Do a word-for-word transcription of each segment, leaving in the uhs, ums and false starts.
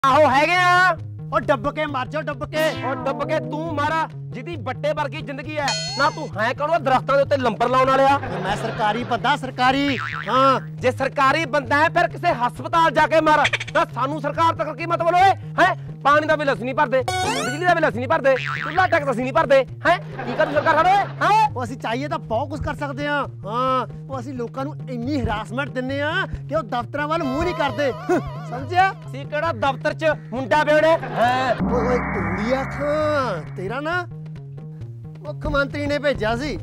ਆਹੋ ਹੈਗੇ ਆ। ਉਹ ਡੱਬ ਕੇ ਮਰ ਜਾ ਡੱਬ ਕੇ। ਉਹ ਡੱਬ ਕੇ ਤੂੰ ਮਾਰਾ ਜਿਹਦੀ ਬੱਟੇ ਵਰਗੀ ਜ਼ਿੰਦਗੀ ਹੈ ਨਾ। ਤੂੰ ਹੈ ਕੌਣ? ਦਰਖਤਾਂ ਦੇ ਉੱਤੇ ਲੰਬਰ ਲਾਉਣ ਵਾਲਿਆ। ਮੈਂ ਸਰਕਾਰੀ ਬੰਦਾ, ਸਰਕਾਰੀ। ਹਾਂ ਜੇ ਸਰਕਾਰੀ ਬੰਦਾ ਹੈ ਫਿਰ ਕਿਸੇ ਹਸਪਤਾਲ ਜਾ ਕੇ ਮਰ। ਤਾਂ ਸਾਨੂੰ ਸਰਕਾਰ ਤੱਕ ਕੀ ਮਤਲਬ ਓਏ ਹੈ? ਪਾਣੀ ਦਾ ਬਿੱਲ ਅਸੀਂ ਨਹੀਂ ਭਰਦੇ, ਬਿਜਲੀ ਦਾ ਬਿੱਲ ਅਸੀਂ ਨਹੀਂ ਭਰਦੇ, ਚੁੱਲ੍ਹਾ ਟੈਕਸ ਅਸੀਂ ਨਹੀਂ ਭਰਦੇ। ਹੈ ਕੀ ਕਰੂ ਸਰਕਾਰ ਸਾਡੇ? ਹੈ ਉਹ ਅਸੀਂ ਚਾਹੀਏ ਤਾਂ ਬਹੁਤ ਕੁਝ ਕਰ ਸਕਦੇ ਹਾਂ। ਹਾਂ ਉਹ ਅਸੀਂ ਲੋਕਾਂ ਨੂੰ ਇੰਨੀ ਹਰਾਸਮੈਂਟ ਦਿੰਨੇ ਆ ਕਿ ਉਹ ਦਫ਼ਤਰਾਂ ਵੱਲ ਮੂੰਹ ਨਹੀਂ ਕਰਦੇ। ਸਮਝਿਆ? ਅਸੀਂ ਕਿਹੜਾ ਦਫ਼ਤਰ 'ਚ ਮੁੰਡਾ ਵਿਹੜੇ ਹੈ? ਓਏ ਟੂੜੀਆ ਖਾਂ, ਤੇਰਾ ਨਾ ਮੁੱਖ ਮੰਤਰੀ ਨੇ ਭੇਜਿਆ ਸੀ।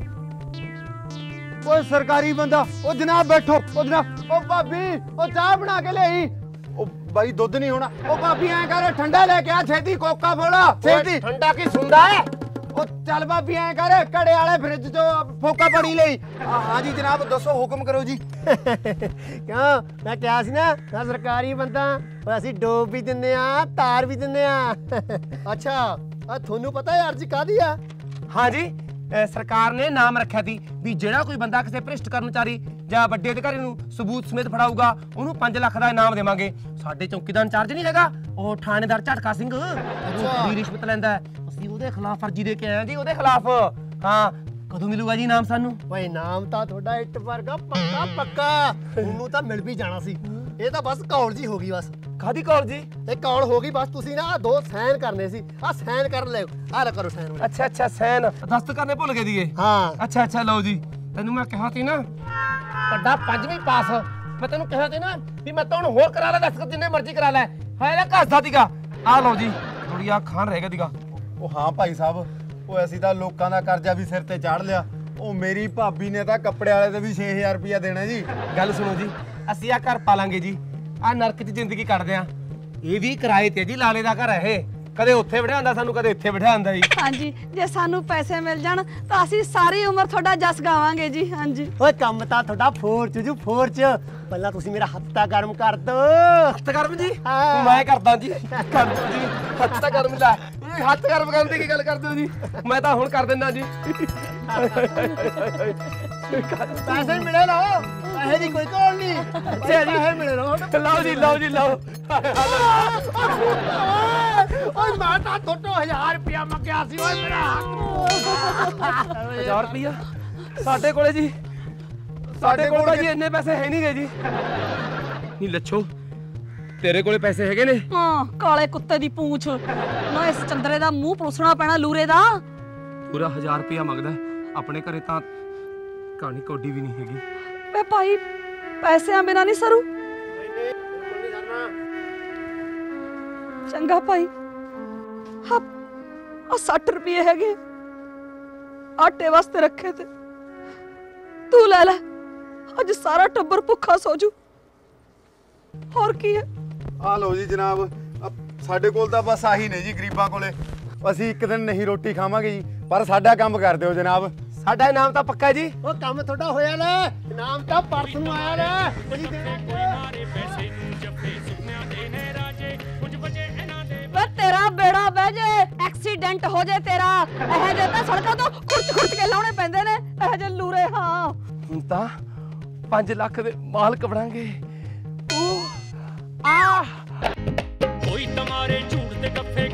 ਓਏ ਸਰਕਾਰੀ ਬੰਦਾ। ਉਹ ਜਨਾਬ ਬੈਠੋ। ਉਹ ਜਨਾਬ। ਉਹ ਭਾਬੀ ਉਹ ਚਾਹ ਬਣਾ ਕੇ ਲਿਆਈ। ਉਹ ਬਾਈ ਦੁੱਧ ਨਹੀਂ ਹੋਣਾ। ਉਹ ਭਾਬੀ ਐਂ ਕਰ ਠੰਡਾ ਲੈ ਕੇ ਆ ਛੇਤੀ, ਕੋਕਾ ਫੋੜਾ ਛੇਤੀ। ਠੰਡਾ ਕੀ ਸੁਣਦਾ ਹੈ? ਉਹ ਚੱਲ ਭਾਬੀ ਐਂ ਕਰ ਘੜੇ ਵਾਲੇ ਫ੍ਰਿਜ ਚੋਂ ਫੋਕਾ ਪਾਣੀ ਲਈ। ਹਾਂ ਜੀ ਜਨਾਬ ਦੱਸੋ, ਹੁਕਮ ਕਰੋ ਜੀ। ਕਿਉਂ ਮੈਂ ਕਿਹਾ ਸੀ ਨਾ ਮੈਂ ਸਰਕਾਰੀ ਬੰਦਾ। ਓਏ ਅਸੀਂ ਡੋਬ ਵੀ ਦਿੰਨੇ ਆ, ਤਾਰ ਵੀ ਦਿੰਨੇ ਆ। ਅੱਛਾ ਆ ਤੁਹਾਨੂੰ ਪਤਾ ਯਾਰ ਜੀ ਕਾਹਦੀ ਆ? ਹਾਂ ਜੀ ਸਰਕਾਰ ਨੇ ਨਾਮ ਰੱਖਿਆ ਸੀ ਵੀ ਜਿਹੜਾ ਕੋਈ ਬੰਦਾ ਕਿਸੇ ਭ੍ਰਿਸ਼ਟ ਕਰਮਚਾਰੀ ਜਾਂ ਵੱਡੇ ਅਧਿਕਾਰੀ ਨੂੰ ਸਬੂਤ ਸਮੇਤ ਫੜਾਊਗਾ ਉਹਨੂੰ ਪੰਜ ਲੱਖ ਦਾ ਇਨਾਮ ਦੇਵਾਂਗੇ। ਸਾਡੇ ਚੌਕੀਦਾਰ ਇੰਚਾਰਜ ਨਹੀਂ ਹੈਗਾ ਉਹ ਥਾਣੇਦਾਰ ਝਟਕਾ ਸਿੰਘ, ਉਹ ਰਿਸ਼ਵਤ ਲੈਂਦਾ। ਅਸੀਂ ਉਹਦੇ ਖਿਲਾਫ ਅਰਜੀ ਦੇ ਕੇ ਆਏ ਜੀ, ਉਹਦੇ ਖਿਲਾਫ। ਹਾਂ ਕਦੋਂ ਮਿਲੂਗਾ ਜੀ ਇਨਾਮ ਸਾਨੂੰ? ਓਏ ਇਨਾਮ ਤਾਂ ਤੁਹਾਡਾ ਇੱਟ ਵਰਗਾ ਪੱਕਾ ਪੱਕਾ ਤੁਹਾਨੂੰ ਤਾਂ ਮਿਲ ਵੀ ਜਾਣਾ ਸੀ। ਇਹ ਤਾਂ ਬਸ ਕੌਲ ਜੀ ਹੋ ਗਈ। ਬਸ ਕਾਦੀ ਕੌਲ ਜੀ? ਇਹ ਕੌਲ ਹੋ ਗਈ ਬਸ। ਤੁਸੀਂ ਨਾ ਦੋ ਸਾਈਨ ਕਰਨੇ ਸੀ। ਆ ਸਾਈਨ ਕਰ ਲਿਓ। ਆ ਲੈ ਕਰੋ ਸਾਈਨ। ਅੱਛਾ ਅੱਛਾ ਸੈਨ ਦਸਤ ਕਰਨੇ ਭੁੱਲ ਗਏ ਦੀਏ। ਹਾਂ ਅੱਛਾ ਅੱਛਾ ਲਓ ਜੀ। ਤੈਨੂੰ ਮੈਂ ਕਿਹਾ ਸੀ ਨਾ ਵੱਡਾ ਪੰਜਵੀਂ ਪਾਸ। ਮੈਂ ਤੈਨੂੰ ਕਿਹਾ ਸੀ ਨਾ ਵੀ ਮੈਂ ਤਾਂ ਹੁਣ ਹੋਰ ਕਰਾ ਲੈ ਦਸਤਖਤ ਜਿੰਨੇ ਮਰਜ਼ੀ ਕਰਾ ਲੈ। ਹੈ ਨਾ ਘਸਦਾ ਦੀਗਾ। ਆ ਲਓ ਜੀ ਥੋੜੀ ਆ ਖਾਨ ਰਹਿ ਗਿਆ ਦੀਗਾ। ਉਹ ਹਾਂ ਭਾਈ ਸਾਹਿਬ। ਉਹ ਅਸੀਂ ਤਾਂ ਲੋਕਾਂ ਦਾ ਕਰਜ਼ਾ ਵੀ ਸਿਰ ਤੇ ਚਾੜ ਲਿਆ। ਉਹ ਮੇਰੀ ਭਾਬੀ ਨੇ ਤਾਂ ਕੱਪੜੇ ਵਾਲੇ ਤੇ ਵੀ ਛੇ ਹਜ਼ਾਰ ਰੁਪਇਆ ਦੇਣਾ ਜੀ। ਗੱਲ ਸੁਣੋ ਜੀ, ਅਸੀਂ ਆ ਘਰ ਪਾਲਾਂਗੇ ਜੀ। ਆ ਨਰਕ 'ਚ ਜ਼ਿੰਦਗੀ ਕੱਢਦੇ ਆ। ਇਹ ਵੀ ਕਿਰਾਏ ਤੇ ਜੀ, ਲਾਲੇ ਦਾ ਘਰ ਹੈ ਇਹ। ਕਦੇ ਉੱਥੇ ਬਿਠਾਉਂਦਾ ਸਾਨੂੰ, ਕਦੇ ਇੱਥੇ ਬਿਠਾਉਂਦਾ ਜੀ। ਹਾਂਜੀ ਜੇ ਸਾਨੂੰ ਪੈਸੇ ਮਿਲ ਜਾਣ ਤਾਂ ਅਸੀਂ ਸਾਰੀ ਉਮਰ ਤੁਹਾਡਾ ਜਸ ਗਾਵਾਂਗੇ ਜੀ। ਹਾਂਜੀ ਓਏ ਕੰਮ ਤਾਂ ਤੁਹਾਡਾ ਫੋਰ ਚ ਜੂ ਫੋਰ ਚ। ਪਹਿਲਾਂ ਤੁਸੀਂ ਮੇਰਾ ਹੱਥ ਤਾਂ ਗਰਮ ਕਰ ਦੋ। ਹੱਥ ਗਰਮ ਜੀ? ਹਾਂ। ਮੈਂ ਕਰਦਾ ਜੀ, ਕਰ ਦੋ ਜੀ। ਹੱਥ ਤਾਂ ਗਰਮ ਲੈ। ਇਹ ਹੱਥ ਗਰਮ ਕਰਨ ਦੀ ਕੀ ਗੱਲ ਕਰਦੇ ਹੋ ਜੀ? ਮੈਂ ਤਾਂ ਹੁਣ ਕਰ ਦਿੰਦਾ ਜੀ। ਪੈਸੇ ਮਿਲੇ ਲਓ, ਪੈਸੇ ਦੀ ਕੋਈ ਕੋਲ ਨਹੀਂ। ਪੈਸੇ ਮਿਲੇ ਲਓ। ਲਓ ਜੀ ਲਓ ਜੀ ਲਓ। ਓਏ ਮੈਂ ਤਾਂ ਤੁਹਾਡੇ ਹਜ਼ਾਰ ਰੁਪਇਆ ਮੰਗਿਆ ਸੀ। ਓਏ ਮੇਰਾ ਹਜ਼ਾਰ ਰੁਪਇਆ ਸਾਡੇ ਕੋਲੇ ਜੀ? ਸਾਡੇ ਕੋਲ ਤਾਂ ਜੀ ਇੰਨੇ ਪੈਸੇ ਹੈ ਨਹੀਂ ਗਏ ਜੀ। ਨਹੀਂ ਲੱਛੋ ਤੇਰੇ ਕੋਲੇ ਪੈਸੇ ਹੈਗੇ ਨੇ? ਹਾਂ ਕਾਲੇ ਕੁੱਤੇ ਦੀ ਪੂੰਛ ਨਾ। ਇਸ ਚੰਦਰੇ ਦਾ ਮੂੰਹ ਪਰੋਸਣਾ ਪੈਣਾ ਲੂਰੇ ਦਾ। ਪੂਰਾ ਹਜ਼ਾਰ ਰੁਪਇਆ ਮੰਗਦਾ। ਆਪਣੇ ਘਰੇ ਤਾਂ ਕਹਾਣੀ ਕੋਡੀ ਵੀ ਨਹੀਂ ਹੈਗੀ। ਵੇ ਭਾਈ ਪੈਸਿਆਂ ਬਿਨਾਂ ਨਹੀਂ ਸਰੂ। ਚੰਗਾ ਭਾਈ ਹਾਂ ਆ ਸੱਠ ਰੁਪਏ ਹੈਗੇ ਆਟੇ ਵਾਸਤੇ ਰੱਖੇ ਤੇ ਤੂੰ ਲੈ ਲੈ। ਅੱਜ ਸਾਰਾ ਟੱਬਰ ਭੁੱਖਾ ਸੋ ਜੂ। ਹੋਰ ਕੀ ਹੈ? ਆ ਲਓ ਜੀ ਜਨਾਬ। ਸਾਡੇ ਕੋਲ ਤਾਂ ਬਸ ਆਹੀ ਨੇ ਜੀ ਗਰੀਬਾਂ ਕੋਲੇ। ਅਸੀਂ ਇੱਕ ਦਿਨ ਨਹੀਂ ਰੋਟੀ ਖਾਵਾਂਗੇ ਜੀ, ਪਰ ਸਾਡਾ ਕੰਮ ਕਰ ਦਿਓ ਜਨਾਬ। ਸਾਡਾ ਇਨਾਮ ਤਾਂ ਪੱਕਾ ਜੀ। ਉਹ ਕੰਮ ਤੁਹਾਡਾ ਹੋਇਆ ਲੈ। ਇਨਾਮ ਤਾਂ ਪਰਸ ਨੂੰ ਆਇਆ ਲੈ। ਤੁਸੀਂ ਵੇ ਤੇਰਾ ਬੇੜਾ ਬਹਿ ਜੇ, ਐਕਸੀਡੈਂਟ ਹੋ ਜੇ ਤੇਰਾ। ਇਹ ਜੇ ਤਾਂ ਸੜਕਾਂ ਤੋਂ ਖੁਰਚ ਖੁਰਚ ਕੇ ਲਾਉਣੇ ਪੈਂਦੇ ਨੇ ਇਹ ਜੇ ਲੂਰੇ। ਹਾਂ ਹੁਣ ਤਾਂ ਪੰਜ ਲੱਖ ਦੇ ਮਾਲਕ ਬਣਾਂਗੇ। ਆ ਕੋਈ ਤੁਹਾਰੇ ਝੂਠ ਤੇ ਗੱਫੇ